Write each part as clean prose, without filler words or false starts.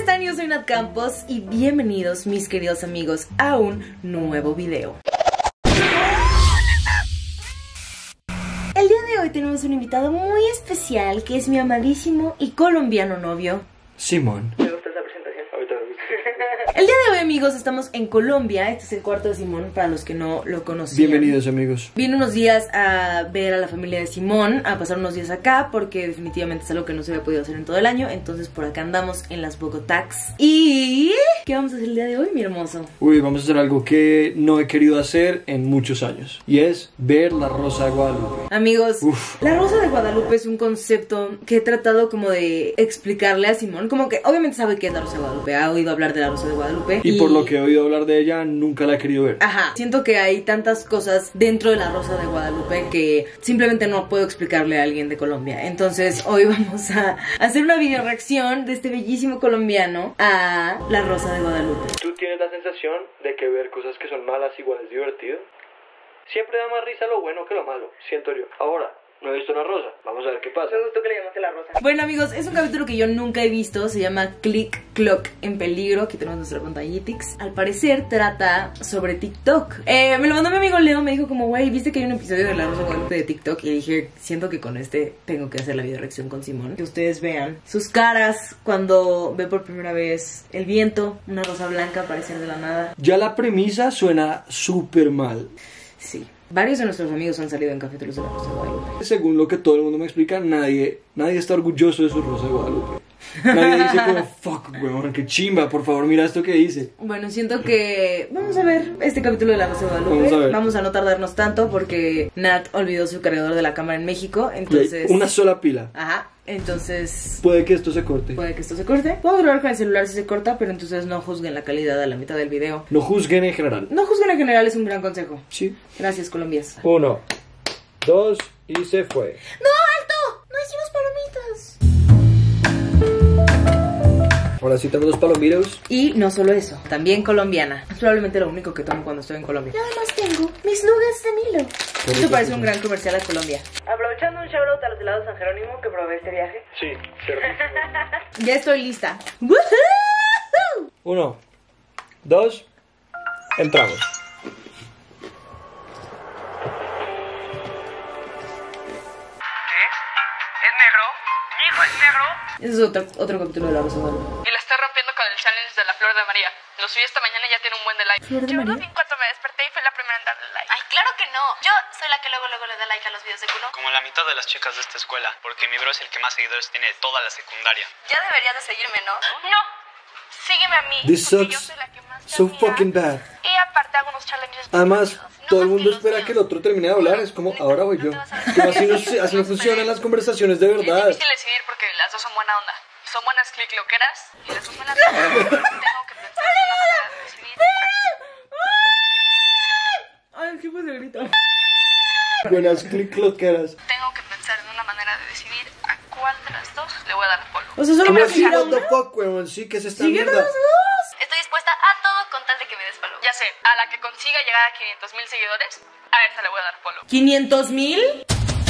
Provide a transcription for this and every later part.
están? Yo soy Nat Campos y bienvenidos, mis queridos amigos, a un nuevo video. El día de hoy tenemos un invitado muy especial que es mi amadísimo y colombiano novio, Simón. El día de hoy, amigos, estamos en Colombia. Este es el cuarto de Simón, para los que no lo conocían. Bienvenidos, amigos. Vine unos días a ver a la familia de Simón, a pasar unos días acá, porque definitivamente es algo que no se había podido hacer en todo el año. Entonces por acá andamos en las Bogotax. ¿Y qué vamos a hacer el día de hoy, mi hermoso? Uy, vamos a hacer algo que no he querido hacer en muchos años, y es ver La Rosa de Guadalupe. Amigos, La Rosa de Guadalupe es un concepto que he tratado como de explicarle a Simón. Como que obviamente sabe qué es La Rosa de Guadalupe, ha oído hablar de La Rosa de Guadalupe. Y por lo que he oído hablar de ella, nunca la he querido ver. Ajá, siento que hay tantas cosas dentro de La Rosa de Guadalupe que simplemente no puedo explicarle a alguien de Colombia. Entonces hoy vamos a hacer una video reacción de este bellísimo colombiano a La Rosa de Guadalupe. ¿Tú tienes la sensación de que ver cosas que son malas igual es divertido? Siempre da más risa lo bueno que lo malo, siento yo. Ahora, no he visto La Rosa, vamos a ver qué pasa. Me gustó que le llamaste La Rosa. Bueno, amigos, es un capítulo que yo nunca he visto. Se llama Click Clock en peligro. Aquí tenemos nuestra pantallitix. Al parecer trata sobre TikTok. Me lo mandó mi amigo Leo. Me dijo como, güey, ¿viste que hay un episodio de La Rosa de Guadalupe de TikTok? Y dije, siento que con este tengo que hacer la video reacción con Simón. Que ustedes vean sus caras cuando ve por primera vez el viento, una rosa blanca aparecer de la nada. Ya la premisa suena súper mal. Sí. Varios de nuestros amigos han salido en capítulos de La Rosa de Guadalupe. Según lo que todo el mundo me explica, nadie está orgulloso de su Rosa de Guadalupe. Nadie dice como, fuck, weón, qué chimba, por favor, mira esto que dice. Bueno, siento que vamos a ver este capítulo de La Rosa de Guadalupe. Vamos a no tardarnos tanto porque Nat olvidó su cargador de la cámara en México. Entonces, una sola pila. Ajá, entonces puede que esto se corte. Puede que esto se corte. Puedo grabar con el celular si se corta, pero entonces no juzguen la calidad a la mitad del video. No juzguen en general. No juzguen en general es un gran consejo. Sí. Gracias, Colombias. 1, 2 y se fue. ¡No, alto! ¡No hicimos palomitas! Ahora sí tenemos los palomiros. Y no solo eso, también colombiana. Es probablemente lo único que tomo cuando estoy en Colombia. Yo además tengo mis nuggets de Milo. Esto parece un gran comercial a Colombia. Aprovechando un shoutout a los helados San Jerónimo que probé este viaje. Sí, cierto. Ya estoy lista. 1, 2, entramos. Ese es otro capítulo de La Rosa de Guadalupe. Y la está rompiendo con el challenge de la Flor de María. Lo subí esta mañana y ya tiene un buen de like. ¿Flor de Yo María? lo vi en cuanto me desperté y fui la primera en darle like. Ay, claro que no. Yo soy la que luego le da like a los videos de culo. Como la mitad de las chicas de esta escuela, porque mi bro es el que más seguidores tiene de toda la secundaria. Ya deberías de seguirme, ¿no? No, sígueme a mí. This porque yo sucks soy la que más te so admira. fucking bad. Y aparte hago unos challenges. Además, divertidos. todo el No más mundo los espera míos. que el otro termine de hablar. Es como, ahora voy yo. Pero así no funcionan las conversaciones de Es verdad. difícil decidir porque las dos son buena onda. Son buenas clickloqueras y las dos buenas. Tengo que pensar en una manera de decidir. Ay, qué pasa, grito. Buenas clickloqueras. Tengo que pensar en una manera de decidir a cuál de las dos le voy a dar follow. O sea, solo ¿Cómo me así? fijaron. What the fuck, weón? Sí, ¿qué es esta Síguenos mierda? los dos. Estoy dispuesta a todo con tal de que me des follow. Ya sé, a la que consiga llegar a 500,000 seguidores, a esa le voy a dar follow. ¿500,000?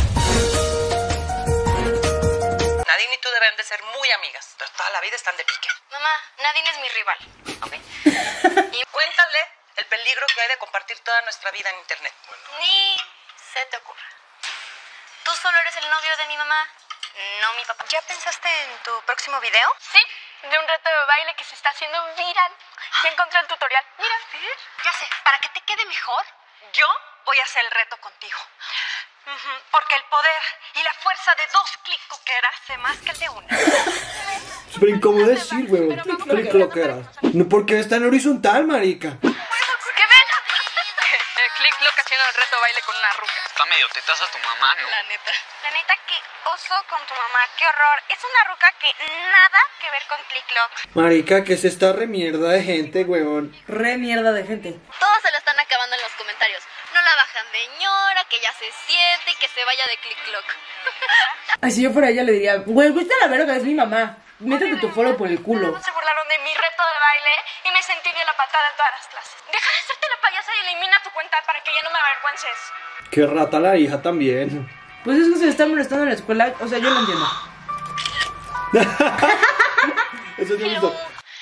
Nadine y tú deben de ser muy amigas, pero toda la vida están de pique. Mamá, Nadine es mi rival. ¿Ok? Y cuéntale el peligro que hay de compartir toda nuestra vida en internet. Ni se te ocurra. Tú solo eres el novio de mi mamá, no mi papá. ¿Ya pensaste en tu próximo video? Sí, de un reto de baile que se está haciendo viral. Ya encontré el tutorial. Mira. Ya sé, para que te quede mejor, Yo voy a hacer el reto contigo. Porque el poder y la fuerza de dos clickloqueras hace más que el de una. Súper incómodo decir, weón. Clickloqueras. No, porque está en horizontal, marica. ¿Qué ven? Click haciendo el reto de baile con una ruca. Está medio tetaza tu mamá, ¿no? La neta, qué oso con tu mamá, qué horror. Es una ruca que nada que ver con Clicklock. Marica, ¿qué es esta remierda de gente, weón? Re mierda de gente. Todos se lo están acabando en los comentarios. No la bajan de ñora, que ya se siente y que se vaya de Clicklock. Ay, si yo fuera ella le diría, güey, viste a la verga, es mi mamá. Métete tu follow por el culo. Se burlaron de mi reto de baile y me sentí de la patada en todas las clases. Deja de hacerte la payasa y elimina tu cuenta para que ya no me avergüences. Qué rata la hija también. Pues es que se le está molestando en la escuela. O sea, yo lo entiendo. Eso te gustó.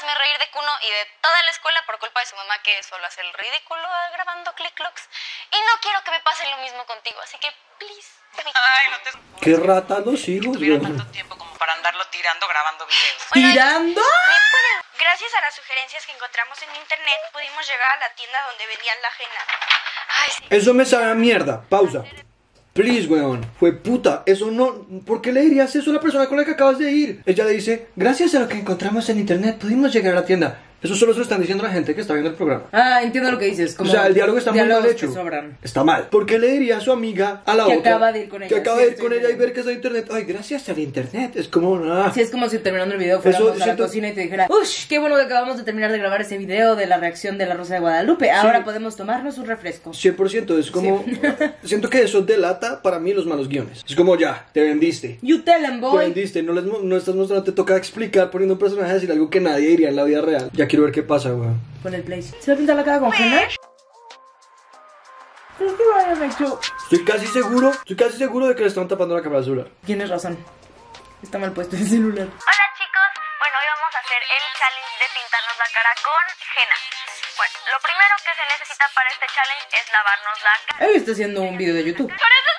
hazme reír de Kuno y de toda la escuela por culpa de su mamá que solo hace el ridículo grabando click-clocks. Y no quiero que me pase lo mismo contigo, así que, please. Ay, no te... Qué rata los hijos, tuviera weón. tanto tiempo como para andarlo tirando grabando videos. ¿Tirando? Gracias a las sugerencias que encontramos en internet, pudimos llegar a la tienda donde vendían la ajena. Ay, sí. Eso me sabe a mierda. Pausa. Please, weón. Fue puta. Eso no... ¿Por qué le dirías eso a la persona con la que acabas de ir? Ella le dice, gracias a lo que encontramos en internet pudimos llegar a la tienda. Eso solo se lo están diciendo a la gente que está viendo el programa. Ah, entiendo lo que dices. Como O sea, el diálogo está muy mal diálogos hecho. que sobran. Está mal. ¿Por qué le diría a su amiga, a la Que otra, acaba de ir con ella, que acaba sí, de ir sí, con sí. ella y ver que está en internet? Ay, gracias al internet. Es como nada. Sí, es como si terminando el video fuéramos a la siento- cocina y te dijera, uff, qué bueno que acabamos de terminar de grabar ese video de la reacción de la Rosa de Guadalupe. Ahora podemos tomarnos un refresco. 100%. Es como... Siento que eso delata para mí los malos guiones. Es como ya, te vendiste. You tell them, Te boy. vendiste, no estás mostrando, te toca explicar poniendo un personaje a decir algo que nadie diría en la vida real. Ya quiero ver qué pasa, weón. Pon el play. ¿Se va a pintar la cara con henna? ¿Pero qué va a haber hecho? Estoy casi seguro de que le están tapando la cámara celular. Tienes razón. Está mal puesto el celular. Hola chicos, bueno, hoy vamos a hacer el challenge de pintarnos la cara con henna. Bueno, lo primero que se necesita para este challenge es lavarnos la cara. Ahí está haciendo un video de YouTube.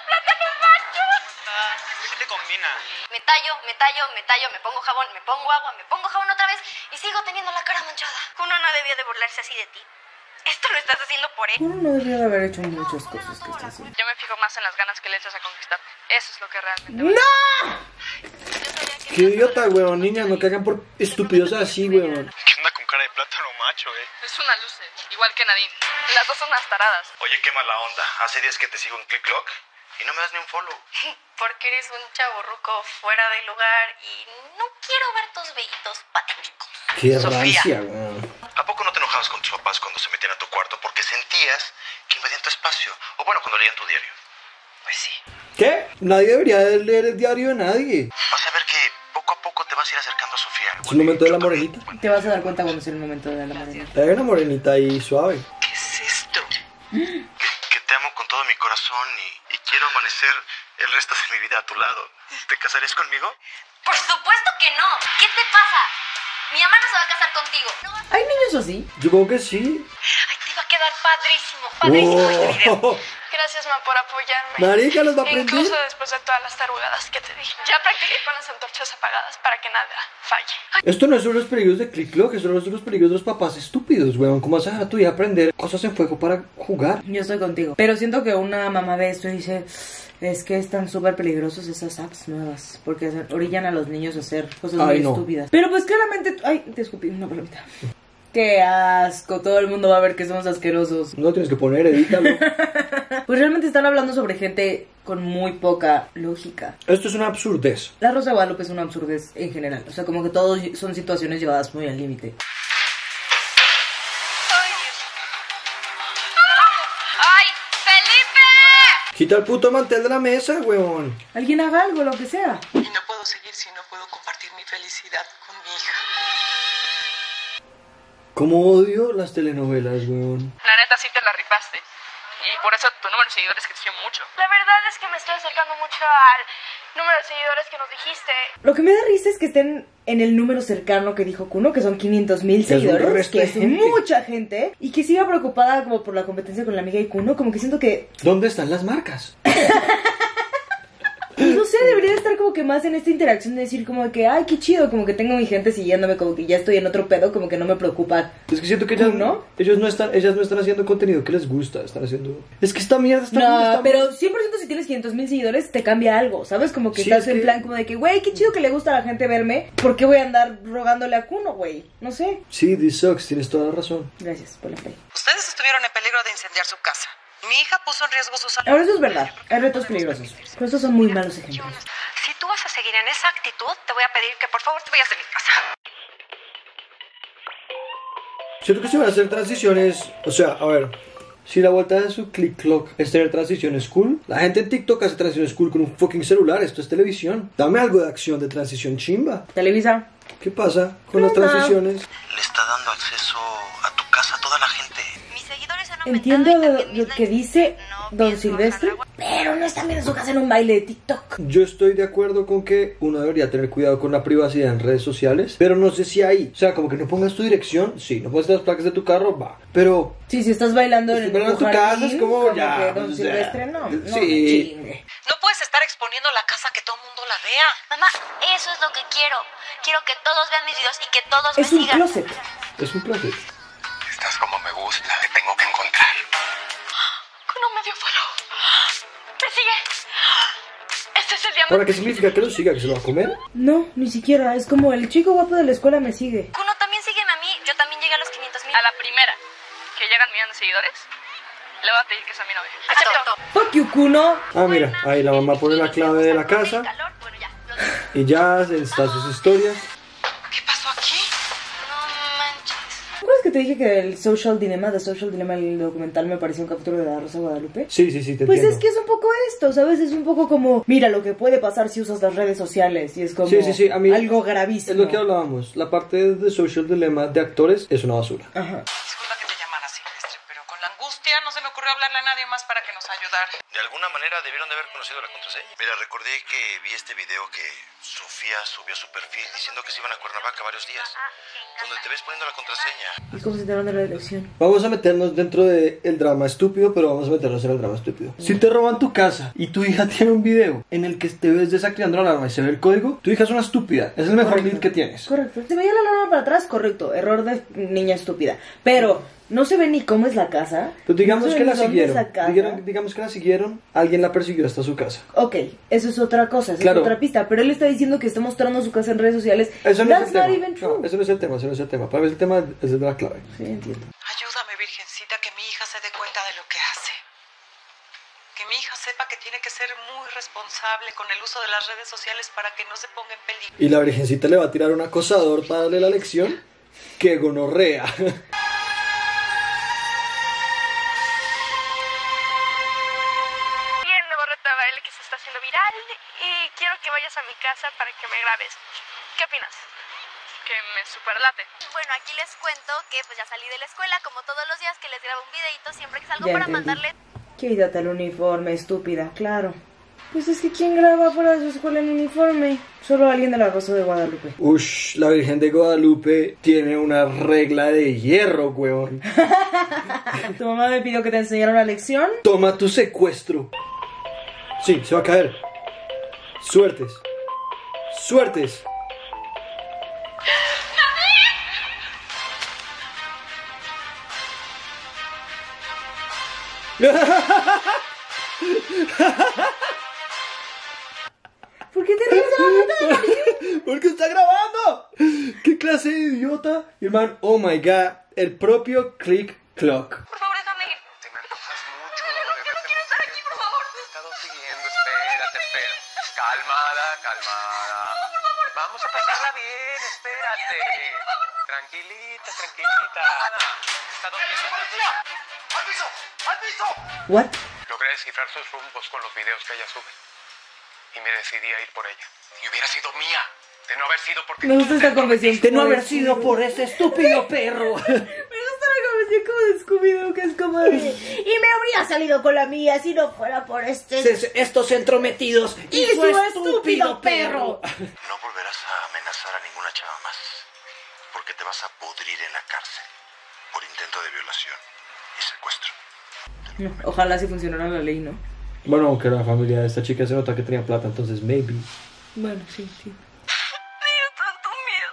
¿Qué te combina? Me tallo, me pongo jabón, me pongo agua, me pongo jabón otra vez y sigo teniendo la cara manchada. Kuno no debía de burlarse así de ti. Esto lo estás haciendo por él. Uno no debería de haber hecho muchas cosas que está haciendo. Yo me fijo más en las ganas que le echas a conquistarte. Eso es lo que realmente... ¡No! Qué idiota, weón. Niñas, no cagan por estúpidos así, weón. ¿Qué onda con cara de plátano macho, Es una luce, igual que Nadine. Las dos son unas taradas. Oye, qué mala onda. Hace días que te sigo en ClickClock y no me das ni un follow. Porque eres un chavorruco fuera de lugar y no quiero ver tus vellitos patéticos. Qué Sofía. rancia, weón. ¿A poco no te enojabas con tus papás cuando se metían a tu cuarto porque sentías que invadían tu espacio? O bueno, cuando leían tu diario. Pues sí. ¿Qué? Nadie debería de leer el diario de nadie. Vas a ver que poco a poco te vas a ir acercando a Sofía. Es el momento de la morenita. Te vas a dar cuenta cuando sea el momento de la morena. Hay una morenita ahí suave. ¿Qué es esto? Que te amo con todo mi corazón y quiero amanecer el resto de mi vida a tu lado. ¿Te casarías conmigo? Por supuesto que no. ¿Qué te pasa? Mi mamá no se va a casar contigo. No vas- ¿Hay niños así? Supongo que sí. Ay, te va a quedar padrísimo este video. Oh. Gracias, ma, por apoyarme. Marica, los va a aprender. Incluso después de todas las tarugadas que te dije. Ya practiqué con las antorchas apagadas para que nada falle. Esto no es solo los peligros de ClickClock, esto no son los peligros de los papás estúpidos, weón. ¿Cómo vas a dejar a tu hija aprender cosas en fuego para jugar? Yo estoy contigo. Pero siento que una mamá ve esto y dice, es que están súper peligrosos esas apps nuevas. Porque orillan a los niños a hacer cosas muy no. estúpidas. Pero pues claramente... Ay, te escupí una palomita. Qué asco, todo el mundo va a ver que somos asquerosos. No tienes que poner, edítalo. Pues realmente están hablando sobre gente con muy poca lógica. Esto es una absurdez. La Rosa de Guadalupe es una absurdez en general. O sea, como que todos son situaciones llevadas muy al límite. ¡Ay, Felipe! Quita el puto mantel de la mesa, weón. Alguien haga algo, lo que sea. Y no puedo seguir si no puedo compartir mi felicidad con mi hija. Cómo odio las telenovelas, weón. La neta sí te la rifaste. Y por eso tu número de seguidores creció mucho. La verdad es que me estoy acercando mucho al número de seguidores que nos dijiste. Lo que me da risa es que estén en el número cercano que dijo Kuno, que son 500,000 es un seguidores, resto que de es gente. mucha gente, y que siga preocupada como por la competencia con la amiga de Kuno, como que siento que, ¿Dónde están las marcas? no sé, debería estar como que más en esta interacción de decir como que, ay, qué chido, como que tengo mi gente siguiéndome, como que ya estoy en otro pedo, como que no me preocupa. Es que siento que ellas ¿No? ellas no están haciendo contenido que les gusta, están haciendo... Es que esta mierda está... No, pero 100% si tienes 500,000 seguidores te cambia algo, ¿sabes? Como que Sí, estás es en que- plan como de que, güey, qué chido que le gusta a la gente verme, ¿por qué voy a andar rogándole a Kuno, güey? No sé. Sí, this sucks, tienes toda la razón. Gracias por la play. Ustedes estuvieron en peligro de incendiar su casa. Mi hija puso en riesgo su salud. Ahora eso es verdad, hay retos peligrosos, pero estos son muy malos ejemplos. Si tú vas a seguir en esa actitud, te voy a pedir que por favor te vayas de mi casa. Siento que se van a hacer transiciones, o sea, a ver, si la vuelta de su ClickClock es tener transiciones cool, la gente en TikTok hace transiciones cool con un fucking celular, esto es televisión. Dame algo de acción de transición chimba. Televisa. ¿Qué pasa con las Nada. transiciones? Le está dando acceso a tu casa a toda la gente. Mis seguidores han Entiendo aumentado y también lo mis que likes. dice, No Don Silvestre. Pero no están viendo su casa en un baile de TikTok. Yo estoy de acuerdo con que uno debería tener cuidado con la privacidad en redes sociales, pero no sé si ahí, o sea, como que no pongas tu dirección, sí, no pongas las placas de tu carro, va, pero Sí, si estás bailando en pero en tu jardín, casa es como ya, que Don o sea, Silvestre no me sí. chingue. No puedes estar exponiendo la casa que todo el mundo la vea. Mamá, eso es lo que quiero. Quiero que todos vean mis videos y que todos Es me un sigan. closet. Es un closet. Estás como me gusta, te tengo que encontrar. Con un medio follow. Me sigue. Este es el diamante. Ahora, ¿qué significa que lo siga? ¿Que se lo va a comer? No, ni siquiera. Es como el chico guapo de la escuela me sigue. Kuno, también sígueme a mí. Yo también llegué a los 500,000. A la primera que llegan millones de seguidores, le voy a pedir que sea mi novia. Acepto. Fuck you, Kuno. Ah, mira, ahí la mamá pone la clave de la casa Calor, bueno, ya. y ya está sus historias. ¿Qué pasó aquí? No manches. ¿Te acuerdas que te dije que el Social Dilemma, el documental, me pareció un capítulo de La Rosa de Guadalupe? Sí, te Pues entiendo. es que es un poco esto, ¿sabes? Es un poco como, mira lo que puede pasar si usas las redes sociales. Y es como Sí, a mí algo es gravísimo. lo que hablábamos. La parte de Social Dilemma de actores es una basura. Ajá. Disculpa que te llamara Silvestre, pero con la angustia no se me ocurrió hablarle a nadie más para que nos ayudara. De alguna manera debieron de haber conocido la contraseña. Mira, recordé que vi este video que Sofía subió a su perfil diciendo que se iban a Cuernavaca varios días, donde te ves poniendo la contraseña. ¿Y cómo se enteraron de la elección? Vamos a meternos dentro del drama estúpido, pero vamos a meternos en el drama estúpido. Si te roban tu casa y tu hija tiene un video en el que te ves desactivando la alarma y se ve el código, tu hija es una estúpida. Es el mejor lead que tienes. Correcto. Se veía la alarma para atrás, correcto. Error de niña estúpida. Pero no se ve ni cómo es la casa. Pues digamos no se que ve la ni dónde es siguieron. la casa. Digamos que la siguieron. Alguien la persiguió hasta su casa. Ok, eso es otra cosa, esa Claro. es otra pista. Pero él está diciendo que está mostrando su casa en redes sociales. Eso no That's es el not tema. even true. No, eso no es el tema, Para mí el tema es de la clave. Sí, entiendo. Ayúdame, Virgencita, que mi hija se dé cuenta de lo que hace. Que mi hija sepa que tiene que ser muy responsable con el uso de las redes sociales para que no se ponga en peligro. Y la virgencita le va a tirar un acosador para darle la lección. ¡Qué gonorrea! Vi el nuevo reto de baile que se está haciendo viral y quiero que vayas a mi casa para que me grabes. ¿Qué opinas? Que me superlate. Bueno, aquí les cuento que pues ya salí de la escuela, como todos los días que les grabo un videito siempre que salgo Ya para entendí. mandarle. Quítate el uniforme, estúpida, claro. Pues es que ¿quién graba fuera de su escuela en uniforme? Solo alguien de La Rosa de Guadalupe. Ush, la Virgen de Guadalupe tiene una regla de hierro, huevón. ¿Tu mamá me pidió que te enseñara una lección? Toma tu secuestro. Sí, se va a caer. Suertes. Suertes. ¿Por qué te ríes de la neta de Nadine? ¿Por qué está grabando? ¿Qué clase de idiota? Y hermano, oh my god, el propio Click Clock. Por favor, déjame ir. Te me antojas mucho. No quiero estar aquí, por favor. Te he estado siguiendo, espérate. Calmada. Vamos a pasarla bien, espérate. Tranquilita. He estado viendo. ¡Al piso! ¿What? Logré descifrar sus rumbos con los videos que ella sube. Y me decidí a ir por ella. Y hubiera sido mía. De no haber sido porque... Me gusta esta confesión. De no haber sido por ese estúpido perro. Me gusta la confesión como de Scooby-Doo, que es como de... Y me habría salido con la mía si no fuera por Estos entrometidos y su estúpido perro. No volverás a amenazar a ninguna chava más. Porque te vas a pudrir en la cárcel. Por intento de violación y secuestro. No, ojalá si funcionara la ley, ¿no? Bueno, aunque la familia de esta chica se nota que tenía plata, entonces maybe. Bueno, sí. Tanto miedo.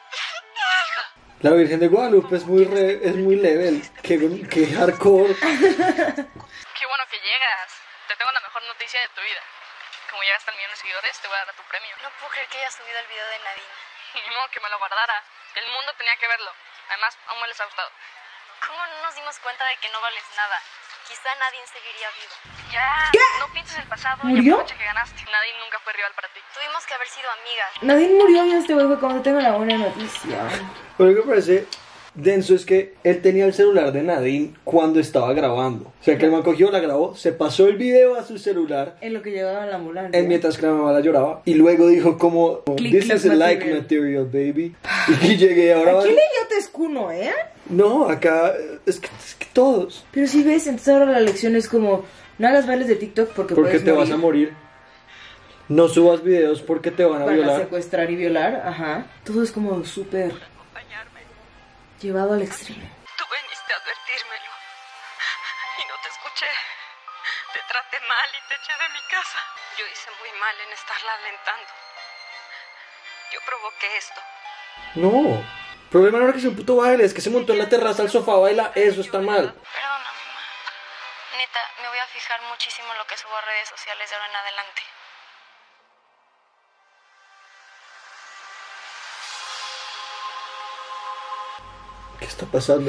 La Virgen de Guadalupe es muy level. Que hardcore. Qué bueno que llegas. Te tengo la mejor noticia de tu vida. Como llegas al millón de seguidores, te voy a dar tu premio. No puedo creer que haya subido el video de Nadine. Ni modo que me lo guardara. El mundo tenía que verlo. Además, aún me les ha gustado. ¿Cómo no nos dimos cuenta de que no vales nada? Quizá Nadine seguiría vivo. Ya, no pienses en el pasado y ¿Murió? aprovecha que ganaste. Nadie nunca fue rival para ti. Tuvimos que haber sido amigas. Nadine murió y este güey fue como tengo la buena noticia. Pero lo que me parece denso es que él tenía el celular de Nadine cuando estaba grabando. O sea que el man cogió, la grabó, se pasó el video a su celular. En lo que llegaba a la ambulancia. Mientras que la mamá la lloraba. Y luego dijo como, Click, this clack, is a like material. material, baby. Y llegué ahora... Aquí le es Kuno, ¿eh? No, acá es que todos. Pero si ves, entonces ahora la lección es como, No hagas bailes de TikTok porque Porque puedes te vas a morir. No subas videos porque te van a Van a violar. secuestrar y violar, ajá. Todo es como súper llevado al extremo. Tú viniste a advertírmelo y no te escuché. Te traté mal y te eché de mi casa. Yo hice muy mal en estarla alentando. Yo provoqué esto. No. El problema no era que sea un puto baile, es que se montó en la terraza al sofá a bailar. Eso está mal. Perdona, mamá. Neta, me voy a fijar muchísimo en lo que subo a redes sociales de ahora en adelante. ¿Qué está pasando?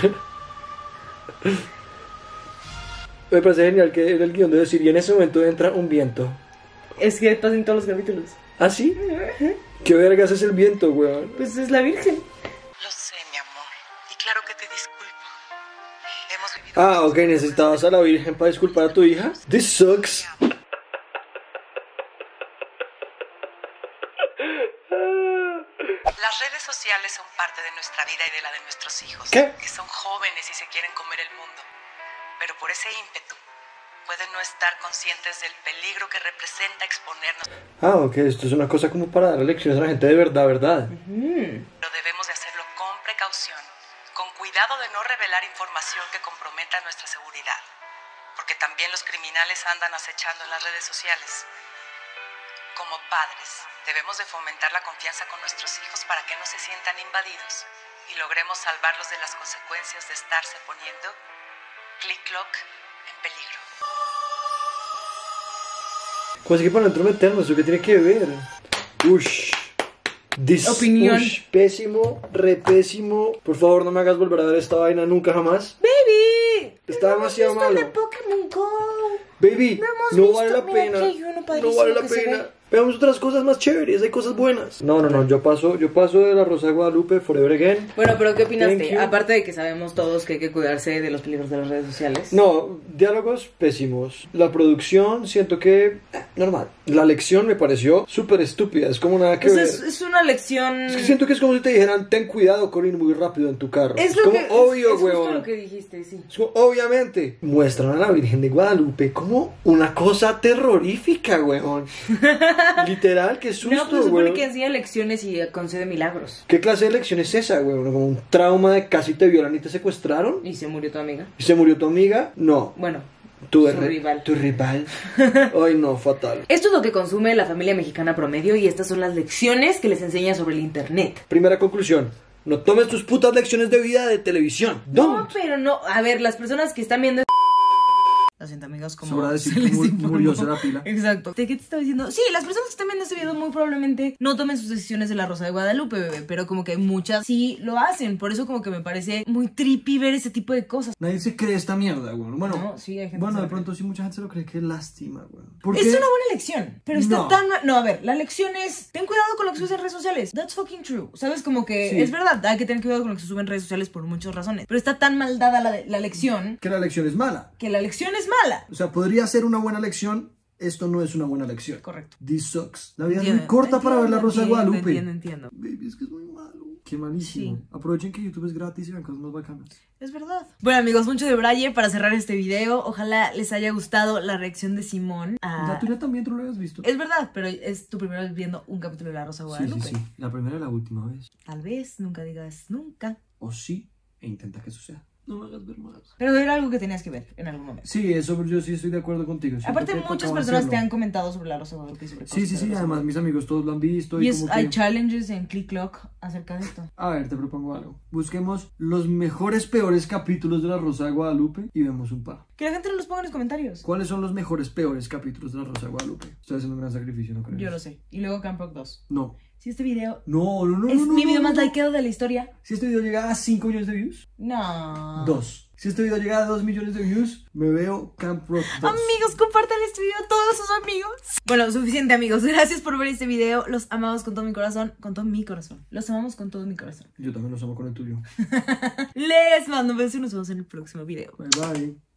Me parece genial que en el guión de decir, y en ese momento entra un viento. Es que pasa en todos los capítulos. ¿Ah, sí? ¿Qué vergas es el viento, weón? Pues es la Virgen. Lo sé, mi amor. Y claro que te disculpo. Hemos vivido... Ah, ok, necesitabas a la Virgen para disculpar a tu hija. This sucks. Las redes sociales son parte de nuestra vida y de la de nuestros hijos. ¿Qué? Que son jóvenes y se quieren comer el mundo. Pero por ese ímpetu pueden no estar conscientes del peligro que representa exponernos. Ah, ok, esto es una cosa como para dar lecciones a la gente de verdad, ¿verdad? Pero debemos de hacerlo con precaución, con cuidado de no revelar información que comprometa nuestra seguridad. Porque también los criminales andan acechando en las redes sociales. Como padres, debemos de fomentar la confianza con nuestros hijos para que no se sientan invadidos y logremos salvarlos de las consecuencias de estarse poniendo click-clock en peligro. ¿Cómo así que para no entrometernos? ¿Eso qué tiene que ver? Ush. Opinión. Ush, pésimo, re pésimo. Por favor, no me hagas volver a ver esta vaina nunca jamás. ¡Baby! Está demasiado malo. Pokémon Go. Baby, hemos no visto, vale la mira, pena. aquí hay uno No padrísimo vale la que se pena. ve. Veamos otras cosas más chéveres, hay cosas buenas. No, yo paso de la Rosa de Guadalupe forever again. Bueno, pero ¿qué Thank opinaste? you. Aparte de que sabemos todos que hay que cuidarse de los peligros de las redes sociales. No, diálogos pésimos. La producción, siento que normal. La lección me pareció súper estúpida, es como nada que Pues ver. es una lección. Es que siento que es como si te dijeran, ten cuidado con ir muy rápido en tu carro. Es lo como que obvio, es justo huevón. lo que dijiste, sí. Es como, obviamente, muestran a la Virgen de Guadalupe como una cosa terrorífica, huevón. Literal, qué susto, No, pues se supone huevón. que enseña lecciones y concede milagros. ¿Qué clase de lección es esa, huevón? Como un trauma de casi te violan y te secuestraron. Y se murió tu amiga. ¿Y se murió tu amiga? No. Bueno, Tu su rival. Tu rival. Ay, no, fatal. Esto es lo que consume la familia mexicana promedio y estas son las lecciones que les enseña sobre el internet. Primera conclusión. No tomes tus putas lecciones de vida de televisión. No, Don't. pero no. A ver, las personas que están viendo. Lo siento, amigos, como Sobra decir se les que informó. murió Serapila. Exacto. ¿De qué te estaba diciendo? Sí, las personas que están viendo este video muy probablemente no tomen sus decisiones de la Rosa de Guadalupe, bebé. Pero como que muchas sí lo hacen. Por eso como que me parece muy trippy ver ese tipo de cosas. Nadie se cree esta mierda, güey. Bueno, No, sí, hay gente bueno, que se de lo pronto sí mucha gente se lo cree. Qué lástima, güey. Es una buena lección, pero está No. tan... No, a ver, la lección es... Ten cuidado con lo que subes en redes sociales. That's fucking true. ¿Sabes? Como que Sí. es verdad, hay que tener cuidado con lo que se sube en redes sociales por muchas razones. Pero está tan mal dada la lección Que la lección es mala. que la lección es mala. O sea, podría ser una buena lección. Esto no es una buena lección. Correcto. This sucks. La vida es muy Entiendo, corta para ver la Rosa de entiendo, Guadalupe. Entiendo. Baby, es que es muy malo. Qué malísimo. Sí. Aprovechen que YouTube es gratis y vean cosas más bacanas. Es verdad. Bueno, amigos, mucho de Braille para cerrar este video. Ojalá les haya gustado la reacción de Simón a... La tuya también tú lo habías visto. Es verdad, pero es tu primera vez viendo un capítulo de La Rosa de Sí, Guadalupe. sí, sí. La primera y la última vez. Tal vez, nunca digas nunca. O sí, e intenta que eso sea. No me hagas ver más. Pero era algo que tenías que ver en algún momento. Sí, eso yo sí estoy de acuerdo contigo. Siento Aparte, que muchas tocaba personas te hacerlo. han comentado sobre La Rosa de Guadalupe y sobre Sí, cosas sí, de sí. La Rosa de Además, mis amigos todos lo han visto. Y como hay que... challenges en Click Clock acerca de esto. A ver, te propongo algo. Busquemos los mejores, peores capítulos de La Rosa de Guadalupe y vemos un par. Que la gente nos los ponga en los comentarios. ¿Cuáles son los mejores, peores capítulos de La Rosa de Guadalupe? Estoy haciendo un gran sacrificio, ¿no crees? Yo lo sé. Y luego Camp Rock 2. No. Si este video No. es no, mi video no, más no. likeado de la historia. Si este video llega a 5 millones de views, No. 2. Si este video llega a 2 millones de views, me veo Camp Rock 2. Amigos, compartan este video a todos sus amigos. Bueno, suficiente, amigos. Gracias por ver este video. Los amamos con todo mi corazón. Con todo mi corazón. Los amamos con todo mi corazón. Yo también los amo con el tuyo. Les mando un beso y nos vemos en el próximo video. Bye bye.